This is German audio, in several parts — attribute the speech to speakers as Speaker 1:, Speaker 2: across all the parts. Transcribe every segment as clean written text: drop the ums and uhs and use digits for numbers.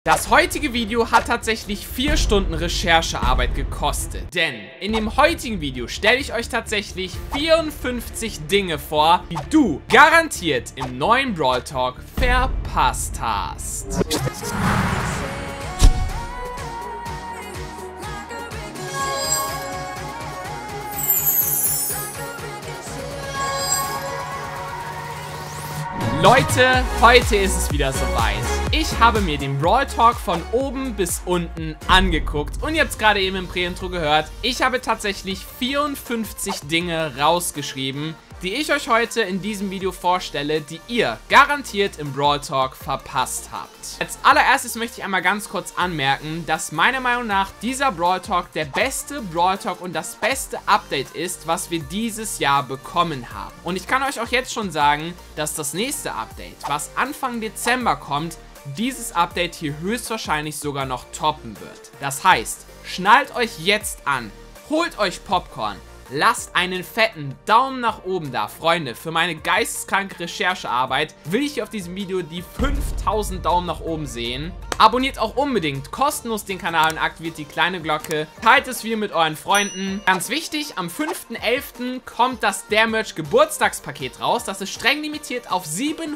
Speaker 1: Das heutige Video hat tatsächlich 4 Stunden Recherchearbeit gekostet, denn in dem heutigen Video stelle ich euch tatsächlich 54 Dinge vor, die du garantiert im neuen Brawl Talk verpasst hast. Leute, heute ist es wieder soweit. Ich habe mir den Brawl Talk von oben bis unten angeguckt und ihr habt es gerade eben im Prä-Intro gehört. Ich habe tatsächlich 54 Dinge rausgeschrieben, die ich euch heute in diesem Video vorstelle, die ihr garantiert im Brawl Talk verpasst habt. Als allererstes möchte ich einmal ganz kurz anmerken, dass meiner Meinung nach dieser Brawl Talk der beste Brawl Talk und das beste Update ist, was wir dieses Jahr bekommen haben. Und ich kann euch auch jetzt schon sagen, dass das nächste Update, was Anfang Dezember kommt, dieses Update hier höchstwahrscheinlich sogar noch toppen wird. Das heißt, schnallt euch jetzt an, holt euch Popcorn, lasst einen fetten Daumen nach oben da, Freunde. Für meine geisteskranke Recherchearbeit will ich hier auf diesem Video die 5000 Daumen nach oben sehen. Abonniert auch unbedingt kostenlos den Kanal und aktiviert die kleine Glocke. Teilt das Video mit euren Freunden. Ganz wichtig, am 5.11. kommt das Der Merch Geburtstagspaket raus. Das ist streng limitiert auf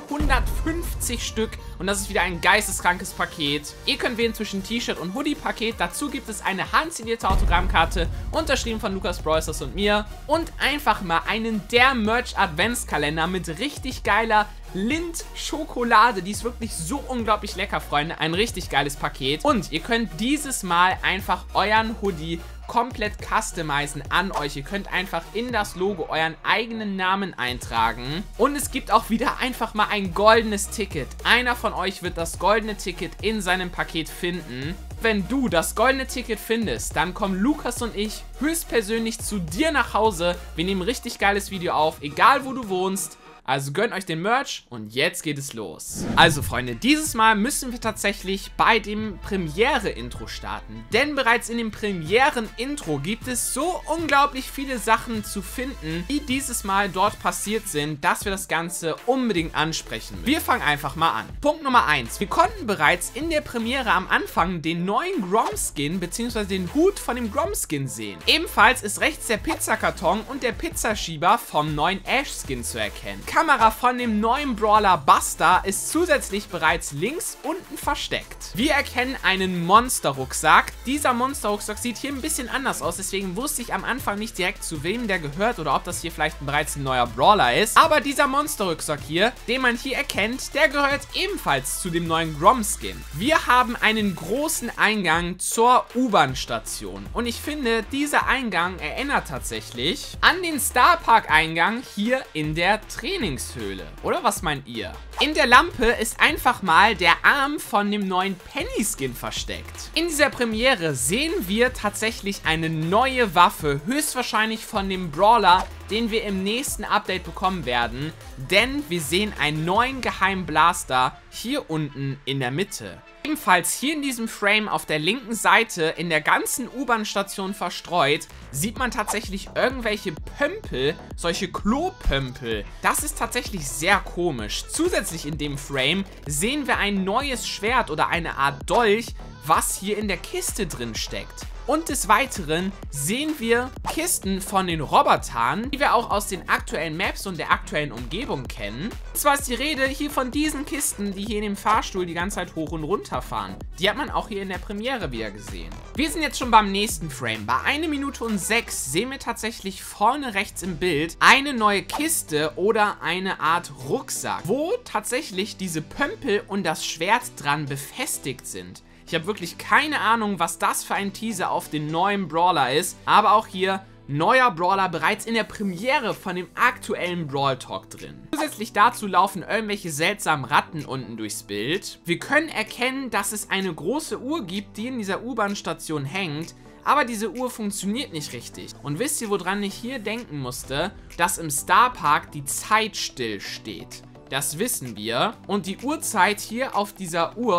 Speaker 1: 750 Stück und das ist wieder ein geisteskrankes Paket. Ihr könnt wählen zwischen T-Shirt und Hoodie-Paket. Dazu gibt es eine handsignierte Autogrammkarte, unterschrieben von Lukas Brawlstars und mir. Und einfach mal einen Der Merch Adventskalender mit richtig geiler Lindt-Schokolade. Die ist wirklich so unglaublich lecker, Freunde. Ein richtig geiles Paket. Und ihr könnt dieses Mal einfach euren Hoodie komplett customizen an euch. Ihr könnt einfach in das Logo euren eigenen Namen eintragen. Und es gibt auch wieder einfach mal ein goldenes Ticket. Einer von euch wird das goldene Ticket in seinem Paket finden. Wenn du das goldene Ticket findest, dann kommen Lukas und ich höchstpersönlich zu dir nach Hause. Wir nehmen ein richtig geiles Video auf, egal wo du wohnst. Also gönnt euch den Merch und jetzt geht es los. Also Freunde, dieses Mal müssen wir tatsächlich bei dem Premiere-Intro starten. Denn bereits in dem Premieren-Intro gibt es so unglaublich viele Sachen zu finden, die dieses Mal dort passiert sind, dass wir das Ganze unbedingt ansprechen müssen. Wir fangen einfach mal an. Punkt Nummer 1. Wir konnten bereits in der Premiere am Anfang den neuen Grom-Skin bzw. den Hut von dem Grom-Skin sehen. Ebenfalls ist rechts der Pizzakarton und der Pizzaschieber vom neuen Ash-Skin zu erkennen. Die Kamera von dem neuen Brawler Buster ist zusätzlich bereits links unten versteckt. Wir erkennen einen Monster-Rucksack. Dieser Monster-Rucksack sieht hier ein bisschen anders aus, deswegen wusste ich am Anfang nicht direkt, zu wem der gehört oder ob das hier vielleicht bereits ein neuer Brawler ist. Aber dieser Monster-Rucksack hier, den man hier erkennt, der gehört ebenfalls zu dem neuen Grom-Skin. Wir haben einen großen Eingang zur U-Bahn-Station und ich finde, dieser Eingang erinnert tatsächlich an den Starpark-Eingang hier in der Trainingshöhle. Oder was meint ihr? In der Lampe ist einfach mal der Arm von dem neuen Penny-Skin versteckt. In dieser Premiere sehen wir tatsächlich eine neue Waffe, höchstwahrscheinlich von dem Brawler, den wir im nächsten Update bekommen werden, denn wir sehen einen neuen geheimen Blaster hier unten in der Mitte. Ebenfalls hier in diesem Frame auf der linken Seite in der ganzen U-Bahn-Station verstreut, sieht man tatsächlich irgendwelche Pömpel, solche Klopömpel. Das ist tatsächlich sehr komisch. Zusätzlich in dem Frame sehen wir ein neues Schwert oder eine Art Dolch, was hier in der Kiste drin steckt. Und des Weiteren sehen wir Kisten von den Robotern, die wir auch aus den aktuellen Maps und der aktuellen Umgebung kennen. Und zwar ist die Rede hier von diesen Kisten, die hier in dem Fahrstuhl die ganze Zeit hoch und runter fahren. Die hat man auch hier in der Premiere wieder gesehen. Wir sind jetzt schon beim nächsten Frame. Bei 1 Minute und 6 sehen wir tatsächlich vorne rechts im Bild eine neue Kiste oder eine Art Rucksack, wo tatsächlich diese Pömpel und das Schwert dran befestigt sind. Ich habe wirklich keine Ahnung, was das für ein Teaser auf den neuen Brawler ist. Aber auch hier, neuer Brawler bereits in der Premiere von dem aktuellen Brawl Talk drin. Zusätzlich dazu laufen irgendwelche seltsamen Ratten unten durchs Bild. Wir können erkennen, dass es eine große Uhr gibt, die in dieser U-Bahn-Station hängt. Aber diese Uhr funktioniert nicht richtig. Und wisst ihr, woran ich hier denken musste? Dass im Starpark die Zeit still steht. Das wissen wir. Und die Uhrzeit hier auf dieser Uhr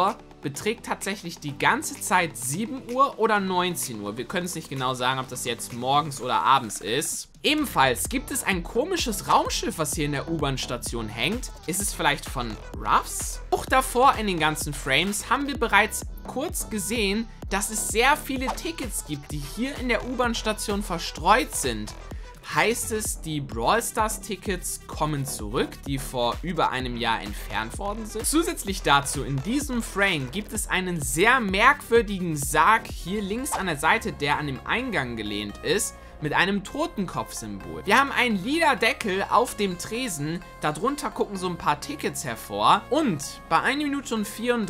Speaker 1: beträgt tatsächlich die ganze Zeit 7 Uhr oder 19 Uhr. Wir können es nicht genau sagen, ob das jetzt morgens oder abends ist. Ebenfalls gibt es ein komisches Raumschiff, was hier in der U-Bahn-Station hängt. Ist es vielleicht von Ruffs? Auch davor in den ganzen Frames haben wir bereits kurz gesehen, dass es sehr viele Tickets gibt, die hier in der U-Bahn-Station verstreut sind. Heißt es, die Brawl Stars Tickets kommen zurück, die vor über einem Jahr entfernt worden sind? Zusätzlich dazu, in diesem Frame gibt es einen sehr merkwürdigen Sarg hier links an der Seite, der an dem Eingang gelehnt ist, mit einem Totenkopf-Symbol. Wir haben einen lila Deckel auf dem Tresen, darunter gucken so ein paar Tickets hervor und bei 1 Minute und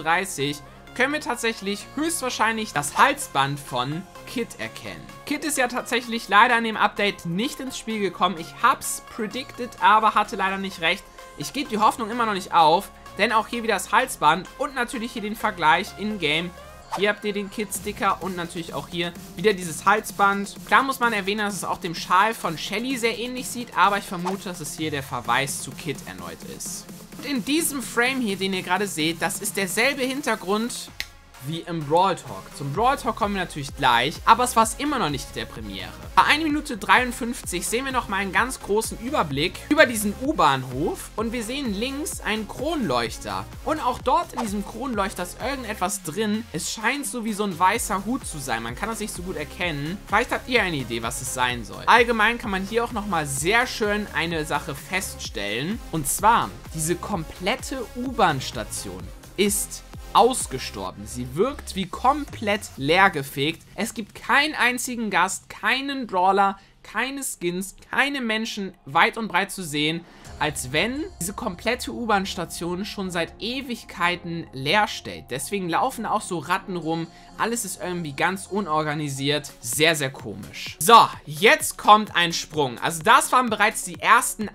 Speaker 1: 34 können wir tatsächlich höchstwahrscheinlich das Halsband von Kit erkennen. Kit ist ja tatsächlich leider in dem Update nicht ins Spiel gekommen. Ich hab's predicted, aber hatte leider nicht recht. Ich gebe die Hoffnung immer noch nicht auf, denn auch hier wieder das Halsband und natürlich hier den Vergleich in-game. Hier habt ihr den Kit-Sticker und natürlich auch hier wieder dieses Halsband. Klar muss man erwähnen, dass es auch dem Schal von Shelly sehr ähnlich sieht, aber ich vermute, dass es hier der Verweis zu Kit erneut ist. Und in diesem Frame hier, den ihr gerade seht, das ist derselbe Hintergrund wie im Brawl Talk. Zum Brawl Talk kommen wir natürlich gleich, aber es war es immer noch nicht der Premiere. Bei 1 Minute 53 sehen wir noch mal einen ganz großen Überblick über diesen U-Bahnhof und wir sehen links einen Kronleuchter. Und auch dort in diesem Kronleuchter ist irgendetwas drin. Es scheint so wie so ein weißer Hut zu sein. Man kann das nicht so gut erkennen. Vielleicht habt ihr eine Idee, was es sein soll. Allgemein kann man hier auch noch mal sehr schön eine Sache feststellen. Und zwar, diese komplette U-Bahn-Station ist ausgestorben. Sie wirkt wie komplett leergefegt. Es gibt keinen einzigen Gast, keinen Brawler, keine Skins, keine Menschen weit und breit zu sehen, als wenn diese komplette U-Bahn-Station schon seit Ewigkeiten leer steht. Deswegen laufen auch so Ratten rum. Alles ist irgendwie ganz unorganisiert. Sehr, sehr komisch. So, jetzt kommt ein Sprung. Also das waren bereits die ersten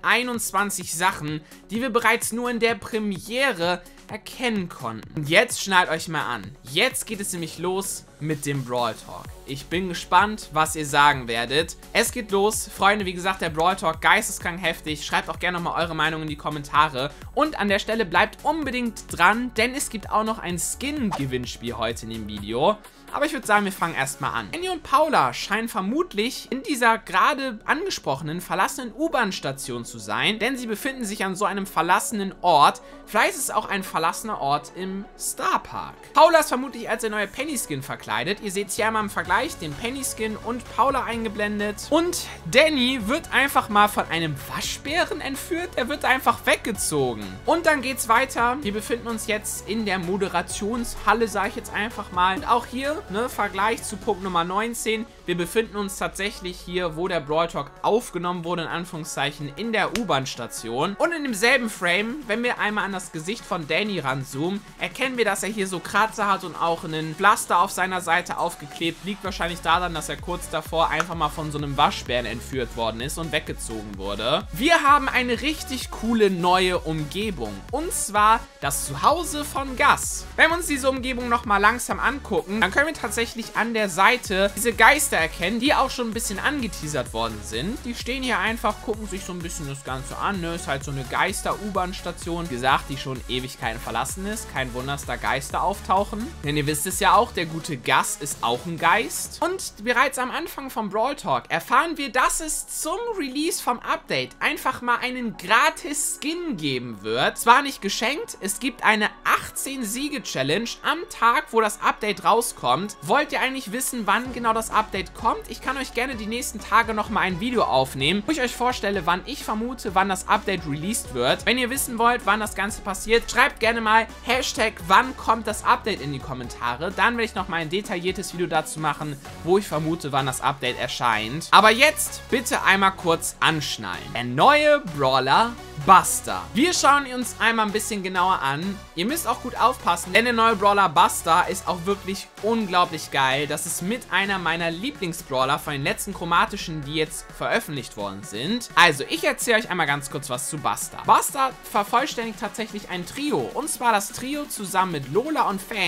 Speaker 1: 21 Sachen, die wir bereits nur in der Premiere erkennen konnten. Und jetzt schnallt euch mal an. Jetzt geht es nämlich los mit dem Brawl Talk. Ich bin gespannt, was ihr sagen werdet. Es geht los. Freunde, wie gesagt, der Brawl Talk geisteskrank heftig. Schreibt auch gerne nochmal eure Meinung in die Kommentare. Und an der Stelle bleibt unbedingt dran, denn es gibt auch noch ein Skin-Gewinnspiel heute in dem Video. Aber ich würde sagen, wir fangen erstmal an. Danny und Paula scheinen vermutlich in dieser gerade angesprochenen verlassenen U-Bahn-Station zu sein, denn sie befinden sich an so einem verlassenen Ort. Vielleicht ist es auch ein verlassener Ort im Star Park. Paula ist vermutlich als der neue Penny-Skin verkleidet. Ihr seht hier einmal im Vergleich den Penny-Skin und Paula eingeblendet. Und Danny wird einfach mal von einem Waschbären entführt. Er wird einfach weggezogen. Und dann geht's weiter. Wir befinden uns jetzt in der Moderationshalle, sage ich jetzt einfach mal. Und auch hier Vergleich zu Punkt Nummer 19. Wir befinden uns tatsächlich hier, wo der Brawl Talk aufgenommen wurde, in Anführungszeichen, in der U-Bahn-Station. Und in demselben Frame, wenn wir einmal an das Gesicht von Danny ranzoomen, erkennen wir, dass er hier so Kratzer hat und auch einen Pflaster auf seiner Seite aufgeklebt. Liegt wahrscheinlich daran, dass er kurz davor einfach mal von so einem Waschbären entführt worden ist und weggezogen wurde. Wir haben eine richtig coole neue Umgebung. Und zwar das Zuhause von Gus. Wenn wir uns diese Umgebung nochmal langsam angucken, dann können wir tatsächlich an der Seite diese Geister erkennen, die auch schon ein bisschen angeteasert worden sind. Die stehen hier einfach, gucken sich so ein bisschen das Ganze an, ne? Ist halt so eine Geister-U-Bahn-Station, wie gesagt, die schon Ewigkeiten verlassen ist. Kein Wunder, dass da Geister auftauchen. Denn ihr wisst es ja auch, der gute Gus ist auch ein Geist. Und bereits am Anfang vom Brawl Talk erfahren wir, dass es zum Release vom Update einfach mal einen gratis Skin geben wird. Zwar nicht geschenkt, es gibt eine 18-Siege-Challenge am Tag, wo das Update rauskommt. Wollt ihr eigentlich wissen, wann genau das Update kommt? Ich kann euch gerne die nächsten Tage nochmal ein Video aufnehmen, wo ich euch vorstelle, wann ich vermute, wann das Update released wird. Wenn ihr wissen wollt, wann das Ganze passiert, schreibt gerne mal Hashtag wann kommt das Update in die Kommentare. Dann werde ich nochmal ein detailliertes Video dazu machen, wo ich vermute, wann das Update erscheint. Aber jetzt bitte einmal kurz anschnallen. Der neue Brawler Buster. Wir schauen uns einmal ein bisschen genauer an. Ihr müsst auch gut aufpassen, denn der neue Brawler Buster ist auch wirklich unglaublich geil. Das ist mit einer meiner Lieblingsbrawler von den letzten chromatischen, die jetzt veröffentlicht worden sind. Also, ich erzähle euch einmal ganz kurz was zu Buster. Buster vervollständigt tatsächlich ein Trio. Und zwar das Trio zusammen mit Lola und Fang,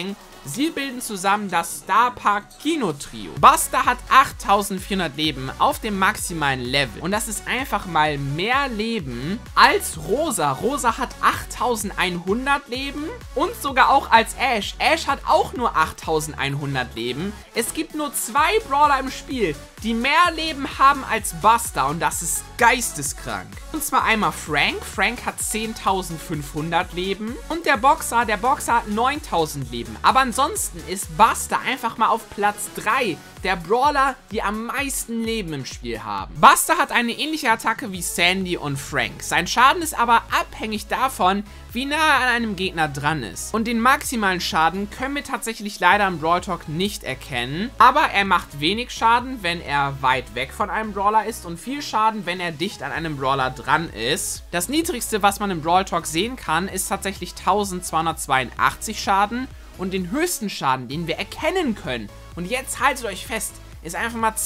Speaker 1: Sie bilden zusammen das Star Park Kino Trio. Buster hat 8400 Leben auf dem maximalen Level. Und das ist einfach mal mehr Leben als Rosa. Rosa hat 8100 Leben und sogar auch als Ash. Ash hat auch nur 8100 Leben. Es gibt nur 2 Brawler im Spiel, die mehr Leben haben als Buster. Und das ist geisteskrank. Und zwar einmal Frank. Frank hat 10.500 Leben. Und der Boxer hat 9.000 Leben. Aber ansonsten ist Buster einfach mal auf Platz 3 der Brawler, die am meisten Leben im Spiel haben. Buster hat eine ähnliche Attacke wie Sandy und Frank. Sein Schaden ist aber abhängig davon, wie nah er an einem Gegner dran ist. Und den maximalen Schaden können wir tatsächlich leider im Brawl Talk nicht erkennen. Aber er macht wenig Schaden, wenn er weit weg von einem Brawler ist und viel Schaden, wenn er dicht an einem Brawler dran ist. Das niedrigste, was man im Brawl Talk sehen kann, ist tatsächlich 1282 Schaden. Und den höchsten Schaden, den wir erkennen können, und jetzt haltet euch fest, ist einfach mal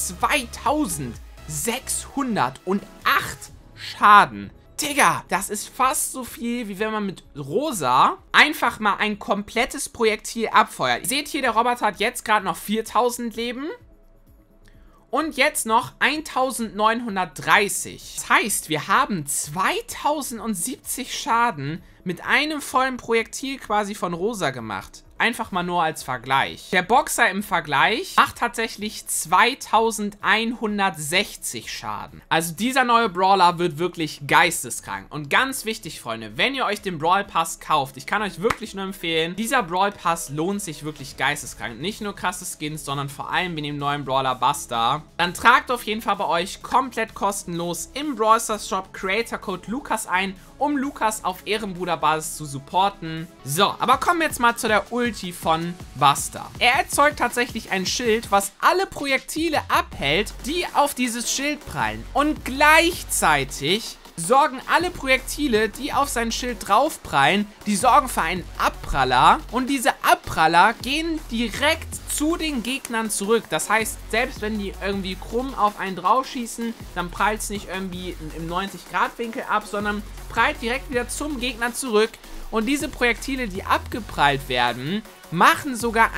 Speaker 1: 2608 Schaden. Digga, das ist fast so viel, wie wenn man mit Rosa einfach mal ein komplettes Projektil abfeuert. Ihr seht hier, der Roboter hat jetzt gerade noch 4000 Leben. Und jetzt noch 1930. Das heißt, wir haben 2070 Schaden mit einem vollen Projektil quasi von Rosa gemacht. Einfach mal nur als Vergleich. Der Boxer im Vergleich macht tatsächlich 2160 Schaden. Also dieser neue Brawler wird wirklich geisteskrank. Und ganz wichtig, Freunde, wenn ihr euch den Brawl Pass kauft, ich kann euch wirklich nur empfehlen, dieser Brawl Pass lohnt sich wirklich geisteskrank. Nicht nur krasse Skins, sondern vor allem mit dem neuen Brawler Buster. Dann tragt auf jeden Fall bei euch komplett kostenlos im Brawl Stars Shop Creator Code Lukas ein, um Lukas auf Ehrenbruderbasis zu supporten. So, aber kommen wir jetzt mal zu der Ulti von Buster. Er erzeugt tatsächlich ein Schild, was alle Projektile abhält, die auf dieses Schild prallen. Und gleichzeitig sorgen alle Projektile, die auf sein Schild draufprallen, die sorgen für einen Abpraller. Und diese Abpraller gehen direkt zu den Gegnern zurück. Das heißt, selbst wenn die irgendwie krumm auf einen draufschießen, dann prallt es nicht irgendwie im 90-Grad-Winkel ab, sondern prallt direkt wieder zum Gegner zurück. Und diese Projektile, die abgeprallt werden, machen sogar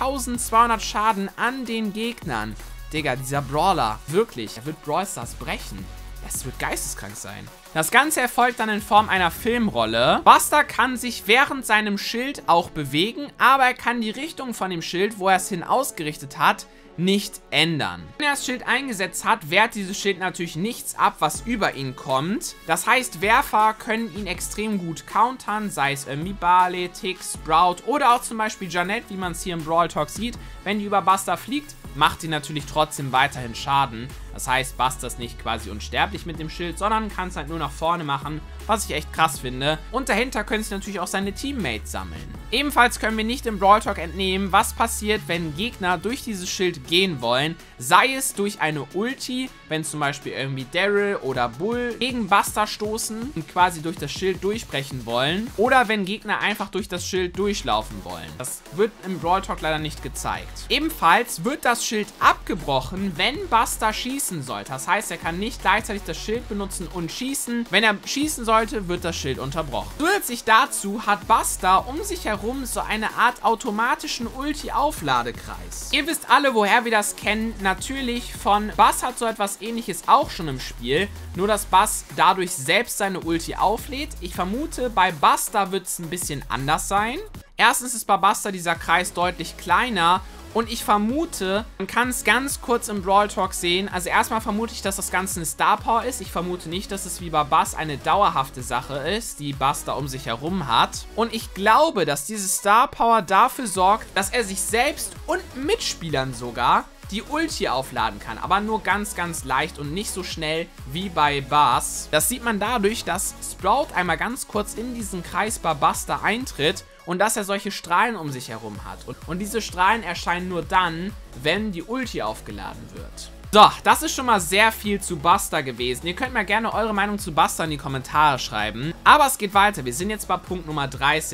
Speaker 1: 1200 Schaden an den Gegnern. Digga, dieser Brawler, wirklich, er wird Brawl Stars brechen. Das wird geisteskrank sein. Das Ganze erfolgt dann in Form einer Filmrolle. Buster kann sich während seinem Schild auch bewegen, aber er kann die Richtung von dem Schild, wo er es hin ausgerichtet hat, nicht ändern. Wenn er das Schild eingesetzt hat, wehrt dieses Schild natürlich nichts ab, was über ihn kommt. Das heißt, Werfer können ihn extrem gut countern, sei es irgendwie Barley, Tick, Sprout oder auch zum Beispiel Jeanette, wie man es hier im Brawl Talk sieht. Wenn die über Buster fliegt, macht die natürlich trotzdem weiterhin Schaden. Das heißt, Buster ist nicht quasi unsterblich mit dem Schild, sondern kann es halt nur nach vorne machen, was ich echt krass finde. Und dahinter können sich natürlich auch seine Teammates sammeln. Ebenfalls können wir nicht im Brawl Talk entnehmen, was passiert, wenn Gegner durch dieses Schild gehen wollen. Sei es durch eine Ulti, wenn zum Beispiel irgendwie Daryl oder Bull gegen Buster stoßen und quasi durch das Schild durchbrechen wollen. Oder wenn Gegner einfach durch das Schild durchlaufen wollen. Das wird im Brawl Talk leider nicht gezeigt. Ebenfalls wird das Schild abgebrochen, wenn Buster schießen sollte. Das heißt, er kann nicht gleichzeitig das Schild benutzen und schießen. Wenn er schießen sollte, wird das Schild unterbrochen. Zusätzlich dazu hat Buster um sich herum so eine Art automatischen Ulti-Aufladekreis. Ihr wisst alle, woher wir das kennen. Natürlich von Bass hat so etwas Ähnliches auch schon im Spiel. Nur, dass Bass dadurch selbst seine Ulti auflädt. Ich vermute, bei Buster wird es ein bisschen anders sein. Erstens ist bei Buster dieser Kreis deutlich kleiner. Und ich vermute, man kann es ganz kurz im Brawl Talk sehen. Also erstmal vermute ich, dass das Ganze eine Star Power ist. Ich vermute nicht, dass es wie bei Bass eine dauerhafte Sache ist, die Buster um sich herum hat. Und ich glaube, dass diese Star Power dafür sorgt, dass er sich selbst und Mitspielern sogar die Ulti aufladen kann. Aber nur ganz, ganz leicht und nicht so schnell wie bei Bass. Das sieht man dadurch, dass Sprout einmal ganz kurz in diesen Kreis bei Buster eintritt. Und dass er solche Strahlen um sich herum hat. Und diese Strahlen erscheinen nur dann, wenn die Ulti aufgeladen wird. So, das ist schon mal sehr viel zu Buster gewesen. Ihr könnt mir gerne eure Meinung zu Buster in die Kommentare schreiben. Aber es geht weiter. Wir sind jetzt bei Punkt Nummer 30.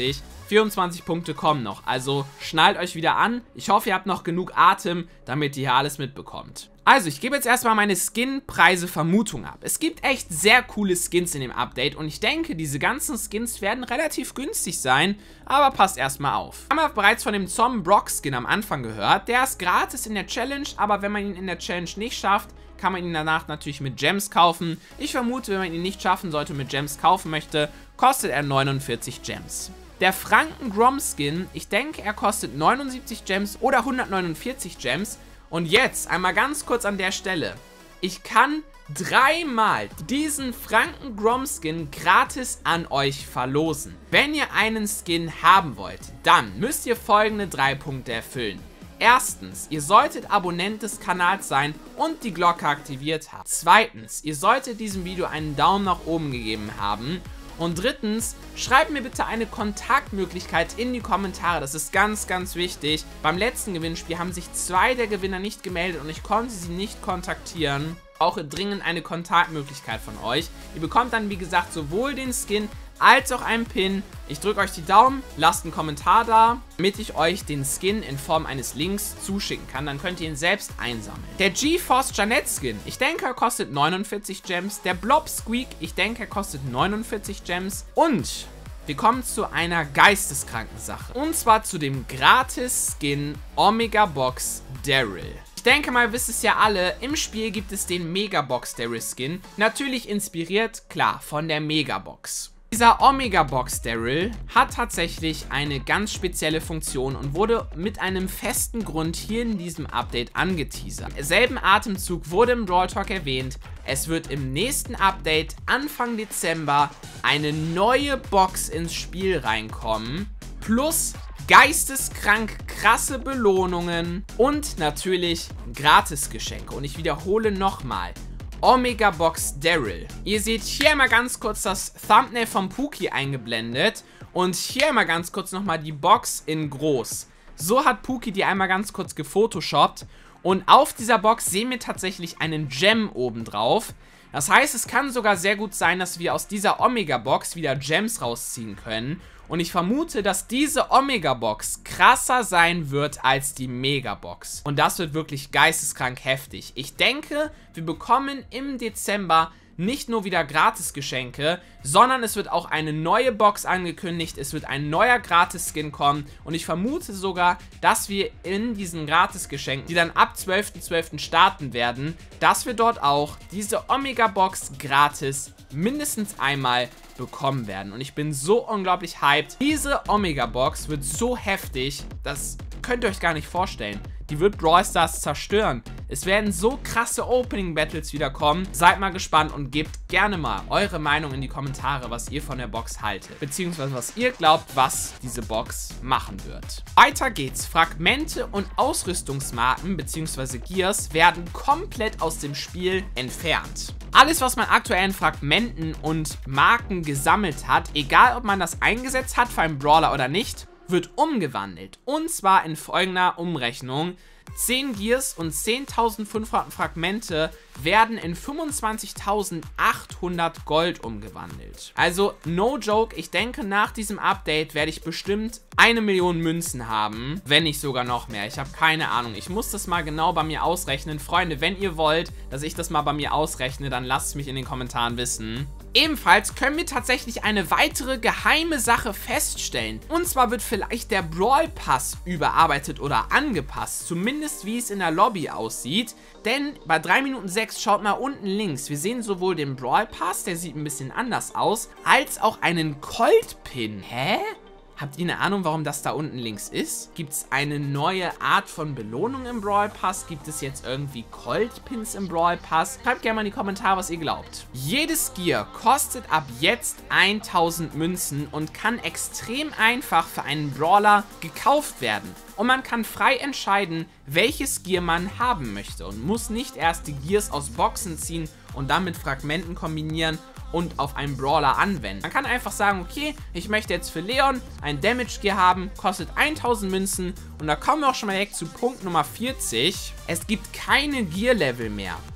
Speaker 1: 24 Punkte kommen noch, also schnallt euch wieder an. Ich hoffe, ihr habt noch genug Atem, damit ihr hier alles mitbekommt. Also, ich gebe jetzt erstmal meine Skin-Preise-Vermutung ab. Es gibt echt sehr coole Skins in dem Update und ich denke, diese ganzen Skins werden relativ günstig sein, aber passt erstmal auf. Haben wir bereits von dem Zom Brock Skin am Anfang gehört. Der ist gratis in der Challenge, aber wenn man ihn in der Challenge nicht schafft, kann man ihn danach natürlich mit Gems kaufen. Ich vermute, wenn man ihn nicht schaffen sollte und mit Gems kaufen möchte, kostet er 49 Gems. Der Franken Grom Skin, ich denke, er kostet 79 Gems oder 149 Gems. Und jetzt einmal ganz kurz an der Stelle. Ich kann dreimal diesen Franken Grom Skin gratis an euch verlosen. Wenn ihr einen Skin haben wollt, dann müsst ihr folgende 3 Punkte erfüllen. Erstens, ihr solltet Abonnent des Kanals sein und die Glocke aktiviert haben. Zweitens, ihr solltet diesem Video einen Daumen nach oben gegeben haben. Und drittens, schreibt mir bitte eine Kontaktmöglichkeit in die Kommentare. Das ist ganz, ganz wichtig. Beim letzten Gewinnspiel haben sich 2 der Gewinner nicht gemeldet und ich konnte sie nicht kontaktieren. Auch dringend eine Kontaktmöglichkeit von euch. Ihr bekommt dann, wie gesagt, sowohl den Skin als auch einen Pin. Ich drücke euch die Daumen, lasst einen Kommentar da, damit ich euch den Skin in Form eines Links zuschicken kann. Dann könnt ihr ihn selbst einsammeln. Der GeForce Janet Skin, ich denke, er kostet 49 Gems. Der Blob Squeak, ich denke, er kostet 49 Gems. Und wir kommen zu einer geisteskranken Sache. Und zwar zu dem Gratis-Skin Omega Box Daryl. Ich denke mal, wisst es ja alle, im Spiel gibt es den Megabox Daryl Skin. Natürlich inspiriert, klar, von der Megabox. Dieser Omega Box Daryl hat tatsächlich eine ganz spezielle Funktion und wurde mit einem festen Grund hier in diesem Update angeteasert. Im selben Atemzug wurde im Brawl Talk erwähnt, es wird im nächsten Update Anfang Dezember eine neue Box ins Spiel reinkommen, plus geisteskrank krasse Belohnungen und natürlich Gratisgeschenke. Und ich wiederhole nochmal. Omega Box Daryl. Ihr seht hier mal ganz kurz das Thumbnail von Pookie eingeblendet und hier mal ganz kurz nochmal die Box in groß. So hat Pookie die einmal ganz kurz gefotoshoppt und auf dieser Box sehen wir tatsächlich einen Gem oben drauf. Das heißt, es kann sogar sehr gut sein, dass wir aus dieser Omega Box wieder Gems rausziehen können. Und ich vermute, dass diese Omega Box krasser sein wird als die Mega Box. Und das wird wirklich geisteskrank heftig. Ich denke, wir bekommen im Dezember nicht nur wieder Gratisgeschenke, sondern es wird auch eine neue Box angekündigt, es wird ein neuer Gratis-Skin kommen und ich vermute sogar, dass wir in diesen Gratisgeschenken, die dann ab 12.12. starten werden, dass wir dort auch diese Omega-Box gratis mindestens einmal bekommen werden. Und ich bin so unglaublich hyped. Diese Omega-Box wird so heftig, das könnt ihr euch gar nicht vorstellen. Die wird Brawl Stars zerstören. Es werden so krasse Opening-Battles wieder kommen. Seid mal gespannt und gebt gerne mal eure Meinung in die Kommentare, was ihr von der Box haltet. Beziehungsweise was ihr glaubt, was diese Box machen wird. Weiter geht's. Fragmente und Ausrüstungsmarken bzw. Gears werden komplett aus dem Spiel entfernt. Alles, was man aktuell in Fragmenten und Marken gesammelt hat, egal ob man das eingesetzt hat für einen Brawler oder nicht, wird umgewandelt. Und zwar in folgender Umrechnung. 10 Gears und 10.500 Fragmente werden in 25.800 Gold umgewandelt. Also, no joke, ich denke, nach diesem Update werde ich bestimmt 1 Million Münzen haben, wenn nicht sogar noch mehr. Ich habe keine Ahnung. Ich muss das mal genau bei mir ausrechnen. Freunde, wenn ihr wollt, dass ich das mal bei mir ausrechne, dann lasst es mich in den Kommentaren wissen. Ebenfalls können wir tatsächlich eine weitere geheime Sache feststellen. Und zwar wird vielleicht der Brawl Pass überarbeitet oder angepasst. Zumindest wie es in der Lobby aussieht. Denn bei 3 Minuten 6, schaut mal unten links. Wir sehen sowohl den Brawl Pass, der sieht ein bisschen anders aus, als auch einen Colt Pin. Hä? Habt ihr eine Ahnung, warum das da unten links ist? Gibt es eine neue Art von Belohnung im Brawl Pass? Gibt es jetzt irgendwie Colt-Pins im Brawl Pass? Schreibt gerne mal in die Kommentare, was ihr glaubt. Jedes Gear kostet ab jetzt 1000 Münzen und kann extrem einfach für einen Brawler gekauft werden. Und man kann frei entscheiden, welches Gear man haben möchte und muss nicht erst die Gears aus Boxen ziehen und dann mit Fragmenten kombinieren und auf einen Brawler anwenden. Man kann einfach sagen, okay, ich möchte jetzt für Leon ein Damage Gear haben, kostet 1000 Münzen und da kommen wir auch schon mal direkt zu Punkt Nummer 40. Es gibt keine Gear Level mehr.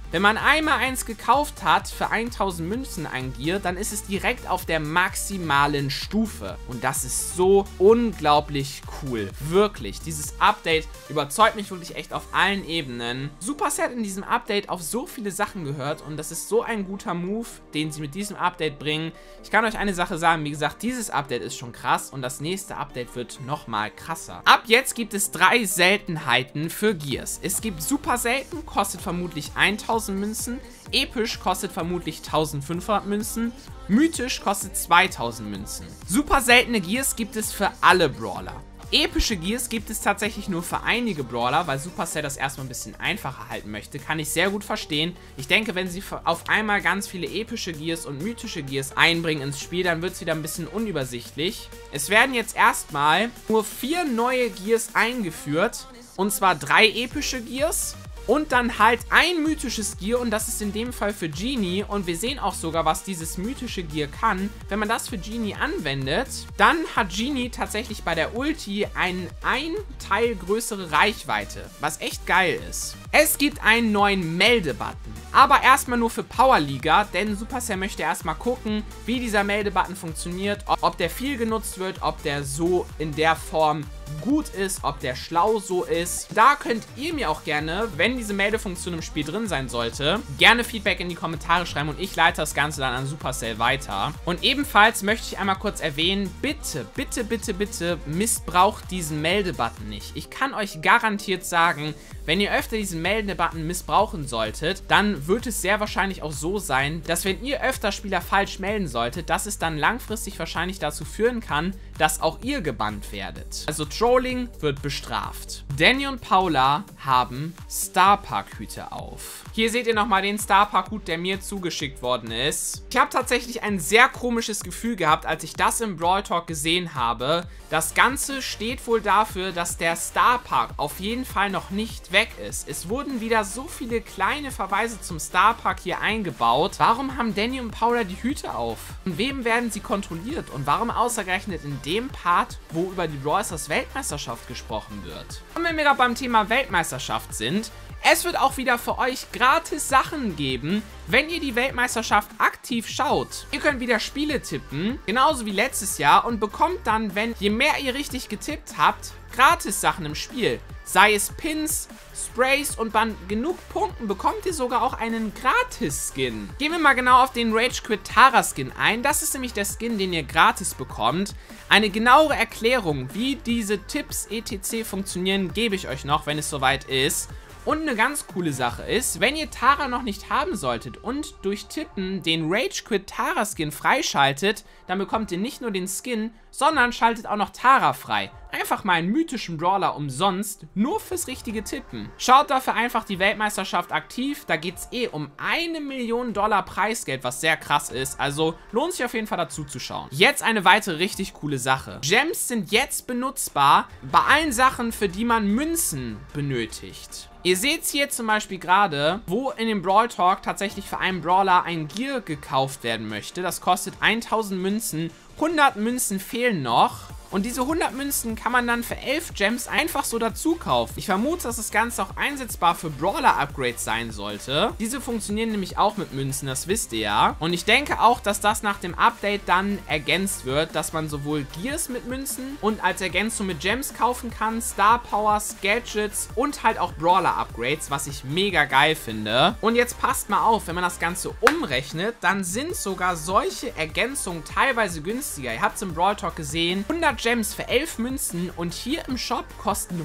Speaker 1: Wenn man einmal eins gekauft hat für 1000 Münzen ein Gear, dann ist es direkt auf der maximalen Stufe. Und das ist so unglaublich cool. Wirklich. Dieses Update überzeugt mich wirklich echt auf allen Ebenen. Supercell hat in diesem Update auf so viele Sachen gehört und das ist so ein guter Move, den sie mit diesem Update bringen. Ich kann euch eine Sache sagen, wie gesagt, dieses Update ist schon krass und das nächste Update wird nochmal krasser. Ab jetzt gibt es 3 Seltenheiten für Gears. Es gibt super selten, kostet vermutlich 1000 Münzen, episch kostet vermutlich 1500 Münzen, mythisch kostet 2000 Münzen. Super seltene Gears gibt es für alle Brawler. Epische Gears gibt es tatsächlich nur für einige Brawler, weil Supercell das erstmal ein bisschen einfacher halten möchte. Kann ich sehr gut verstehen. Ich denke, wenn sie auf einmal ganz viele epische Gears und mythische Gears einbringen ins Spiel, dann wird es wieder ein bisschen unübersichtlich. Es werden jetzt erstmal nur 4 neue Gears eingeführt. Und zwar 3 epische Gears. Und dann halt ein mythisches Gear und das ist in dem Fall für Genie. Und wir sehen auch sogar, was dieses mythische Gear kann. Wenn man das für Genie anwendet, dann hat Genie tatsächlich bei der Ulti ein Teil größere Reichweite, was echt geil ist. Es gibt einen neuen Meldebutton, aber erstmal nur für Powerliga, denn Supercell möchte erstmal gucken, wie dieser Meldebutton funktioniert, ob der viel genutzt wird, ob der so in der Form gut ist, ob der schlau so ist. Da könnt ihr mir auch gerne, wenn diese Meldefunktion im Spiel drin sein sollte, gerne Feedback in die Kommentare schreiben und ich leite das Ganze dann an Supercell weiter. Und ebenfalls möchte ich einmal kurz erwähnen, bitte, bitte, bitte, bitte missbraucht diesen Meldebutton nicht. Ich kann euch garantiert sagen, wenn ihr öfter diesen Meldebutton missbrauchen solltet, dann wird es sehr wahrscheinlich auch so sein, dass wenn ihr öfter Spieler falsch melden solltet, dass es dann langfristig wahrscheinlich dazu führen kann, dass auch ihr gebannt werdet. Also Trolling wird bestraft. Danny und Paula haben Starpark-Hüte auf. Hier seht ihr nochmal den Starpark-Hut, der mir zugeschickt worden ist. Ich habe tatsächlich ein sehr komisches Gefühl gehabt, als ich das im Brawl Talk gesehen habe. Das Ganze steht wohl dafür, dass der Starpark auf jeden Fall noch nicht weg ist. Es wurden wieder so viele kleine Verweise zum Starpark hier eingebaut. Warum haben Danny und Paula die Hüte auf? Von wem werden sie kontrolliert? Und warum ausgerechnet in dem Part, wo über die Brawl Stars Weltmeisterschaft gesprochen wird? Und wenn wir gerade beim Thema Weltmeisterschaft sind, es wird auch wieder für euch gratis Sachen geben, wenn ihr die Weltmeisterschaft aktiv schaut. Ihr könnt wieder Spiele tippen, genauso wie letztes Jahr, und bekommt dann, wenn je mehr ihr richtig getippt habt, gratis Sachen im Spiel. Sei es Pins, Sprays und bei genug Punkten bekommt ihr sogar auch einen Gratis-Skin. Gehen wir mal genau auf den Rage Quit Tara Skin ein. Das ist nämlich der Skin, den ihr gratis bekommt. Eine genauere Erklärung, wie diese Tipps etc. funktionieren, gebe ich euch noch, wenn es soweit ist. Und eine ganz coole Sache ist, wenn ihr Tara noch nicht haben solltet und durch Tippen den Rage Quit Tara Skin freischaltet, dann bekommt ihr nicht nur den Skin, sondern schaltet auch noch Tara frei. Einfach mal einen mythischen Brawler umsonst, nur fürs richtige Tippen. Schaut dafür einfach die Weltmeisterschaft aktiv, da geht es um $1 Million Preisgeld, was sehr krass ist, also lohnt sich auf jeden Fall dazu zu schauen. Jetzt eine weitere richtig coole Sache. Gems sind jetzt benutzbar bei allen Sachen, für die man Münzen benötigt. Ihr seht es hier zum Beispiel gerade, wo in dem Brawl Talk tatsächlich für einen Brawler ein Gear gekauft werden möchte. Das kostet 1000 Münzen, 100 Münzen fehlen noch. Und diese 100 Münzen kann man dann für 11 Gems einfach so dazu kaufen. Ich vermute, dass das Ganze auch einsetzbar für Brawler-Upgrades sein sollte. Diese funktionieren nämlich auch mit Münzen, das wisst ihr ja. Und ich denke auch, dass das nach dem Update dann ergänzt wird, dass man sowohl Gears mit Münzen und als Ergänzung mit Gems kaufen kann, Star Powers, Gadgets und halt auch Brawler-Upgrades, was ich mega geil finde. Und jetzt passt mal auf, wenn man das Ganze umrechnet, dann sind sogar solche Ergänzungen teilweise günstiger. Ihr habt es im Brawl Talk gesehen, 100 Gems für 11 Münzen und hier im Shop kosten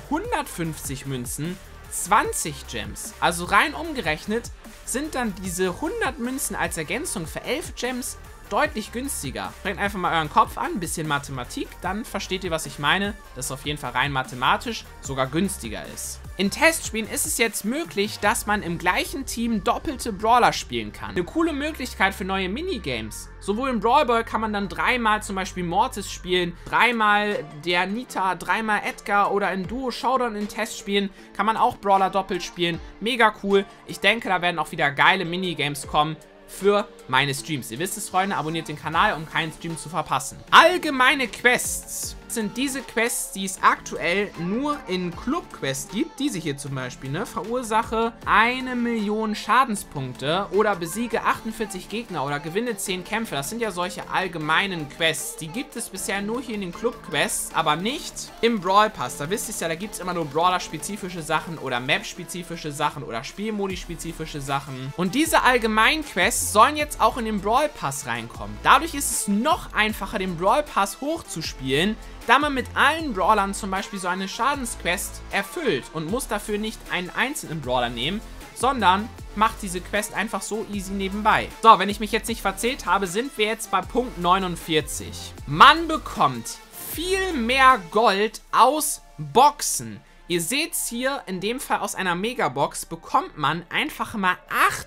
Speaker 1: 150 Münzen 20 Gems. Also rein umgerechnet sind dann diese 100 Münzen als Ergänzung für 11 Gems deutlich günstiger. Bringt einfach mal euren Kopf an, ein bisschen Mathematik, dann versteht ihr, was ich meine, dass es auf jeden Fall rein mathematisch sogar günstiger ist. In Testspielen ist es jetzt möglich, dass man im gleichen Team doppelte Brawler spielen kann. Eine coole Möglichkeit für neue Minigames. Sowohl im Brawl Ball kann man dann dreimal zum Beispiel Mortis spielen, dreimal der Nita, dreimal Edgar oder in Duo Showdown in Testspielen kann man auch Brawler doppelt spielen. Mega cool. Ich denke, da werden auch wieder geile Minigames kommen für meine Streams. Ihr wisst es, Freunde, abonniert den Kanal, um keinen Stream zu verpassen. Allgemeine Quests. sind diese Quests, die es aktuell nur in Club-Quests gibt. Diese hier zum Beispiel, ne? Verursache 1 Million Schadenspunkte oder besiege 48 Gegner oder gewinne 10 Kämpfe. Das sind ja solche allgemeinen Quests. Die gibt es bisher nur hier in den Club-Quests, aber nicht im Brawl Pass. Da wisst ihr es ja, da gibt es immer nur Brawler-spezifische Sachen oder Map-spezifische Sachen oder Spielmodi-spezifische Sachen. Und diese allgemeinen Quests sollen jetzt auch in den Brawl Pass reinkommen. Dadurch ist es noch einfacher, den Brawl Pass hochzuspielen, da man mit allen Brawlern zum Beispiel so eine Schadensquest erfüllt und muss dafür nicht einen einzelnen Brawler nehmen, sondern macht diese Quest einfach so easy nebenbei. So, wenn ich mich jetzt nicht verzählt habe, sind wir jetzt bei Punkt 49. Man bekommt viel mehr Gold aus Boxen. Ihr seht es hier, in dem Fall aus einer Megabox bekommt man einfach mal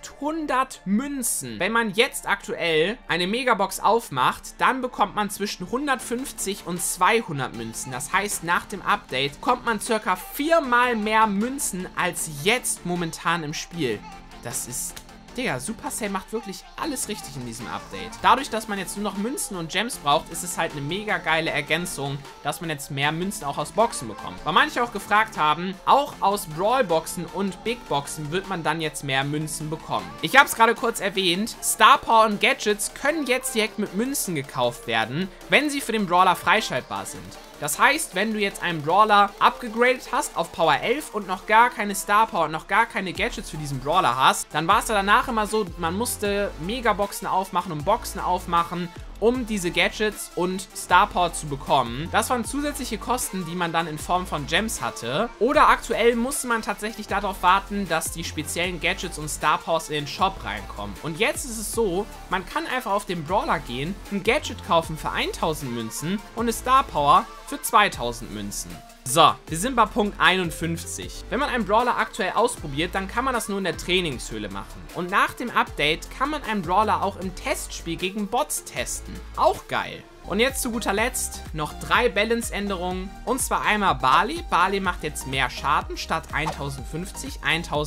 Speaker 1: 800 Münzen. Wenn man jetzt aktuell eine Megabox aufmacht, dann bekommt man zwischen 150 und 200 Münzen. Das heißt, nach dem Update bekommt man circa 4-mal mehr Münzen als jetzt momentan im Spiel. Das ist... Digga, Supercell macht wirklich alles richtig in diesem Update. Dadurch, dass man jetzt nur noch Münzen und Gems braucht, ist es halt eine mega geile Ergänzung, dass man jetzt mehr Münzen auch aus Boxen bekommt. Weil manche auch gefragt haben, auch aus Brawl-Boxen und Big-Boxen wird man dann jetzt mehr Münzen bekommen. Ich habe es gerade kurz erwähnt, Star Power und Gadgets können jetzt direkt mit Münzen gekauft werden, wenn sie für den Brawler freischaltbar sind. Das heißt, wenn du jetzt einen Brawler abgegradet hast auf Power 11 und noch gar keine Star Power und noch gar keine Gadgets für diesen Brawler hast, dann war es ja danach immer so, man musste Megaboxen aufmachen und Boxen aufmachen, um diese Gadgets und Star Power zu bekommen. Das waren zusätzliche Kosten, die man dann in Form von Gems hatte. Oder aktuell musste man tatsächlich darauf warten, dass die speziellen Gadgets und Star Powers in den Shop reinkommen. Und jetzt ist es so, man kann einfach auf den Brawler gehen, ein Gadget kaufen für 1000 Münzen und eine Star Power für 2000 Münzen. So, wir sind bei Punkt 51. Wenn man einen Brawler aktuell ausprobiert, dann kann man das nur in der Trainingshöhle machen. Und nach dem Update kann man einen Brawler auch im Testspiel gegen Bots testen. Auch geil. Und jetzt zu guter Letzt noch 3 Balance-Änderungen. Und zwar einmal Barley. Barley macht jetzt mehr Schaden statt 1050,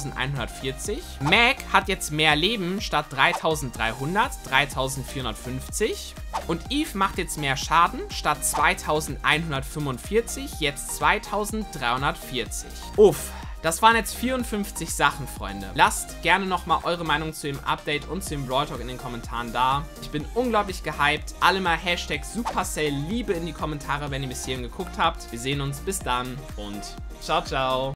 Speaker 1: 1140. Mac hat jetzt mehr Leben statt 3300, 3450. Und Eve macht jetzt mehr Schaden statt 2145, jetzt 2340. Uff. Das waren jetzt 54 Sachen, Freunde. Lasst gerne nochmal eure Meinung zu dem Update und zu dem Brawl Talk in den Kommentaren da. Ich bin unglaublich gehypt. Alle mal Hashtag Supercell Liebe in die Kommentare, wenn ihr bis hierhin geguckt habt. Wir sehen uns. Bis dann und ciao, ciao.